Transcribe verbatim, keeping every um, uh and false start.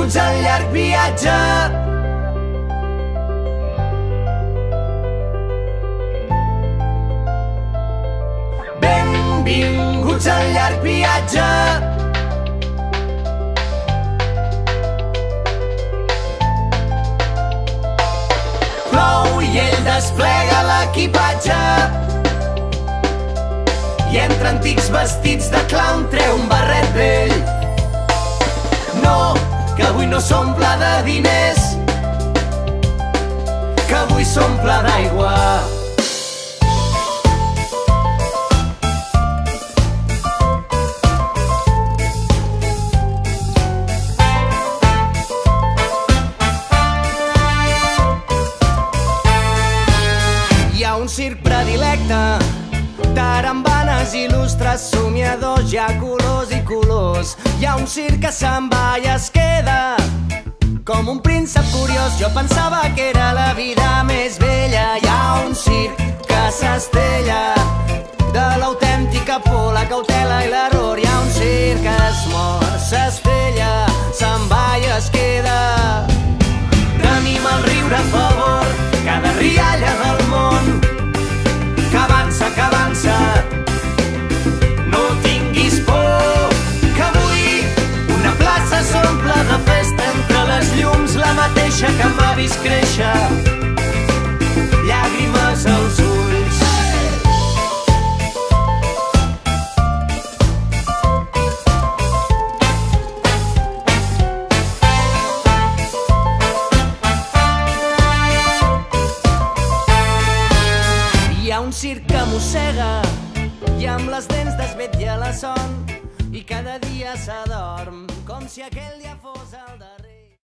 Benvinguts al llarg viatge. Benvinguts al llarg viatge. Plou i ell desplega l'equipatge i entre antics vestits de clown treu un barret vell. No, que avui no s'omple de diners, que avui s'omple d'aigua. Hi ha un circ predilecte, tarambanes il·lustres, somiadors, hi ha colors i colors. Hi ha un circ que se'n va i es queda com un príncep curiós. Jo pensava que era la vida més bella. Hi ha un circ que s'estella de l'autèntica por, la cautela i l'error. Hi ha un circ que es mor, s'estella, se'n va i es queda. Tenim el riure a favor, cada rialla del món que avança, que avança. No tinguis por, que avui una plaça s'omple de festa entre les llums, la mateixa que m'ha vist créixer, llàgrimes als ulls. Hi ha un circ que mossega i amb les dents desvetlla la son i cada dia s'adorm com si aquell dia fos el